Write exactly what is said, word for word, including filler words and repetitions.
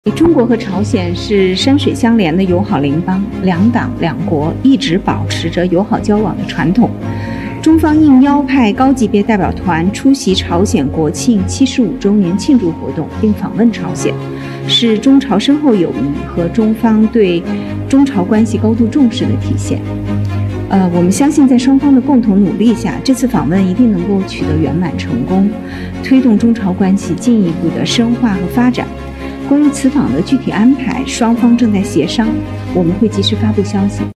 中国和朝鲜是山水相连的友好邻邦，两党两国一直保持着友好交往的传统。中方应邀派高级别代表团出席朝鲜国庆七十五周年庆祝活动，并访问朝鲜，是中朝深厚友谊和中方对中朝关系高度重视的体现。呃，我们相信在双方的共同努力下，这次访问一定能够取得圆满成功，推动中朝关系进一步的深化和发展。关于此访的具体安排，双方正在协商，我们会及时发布消息。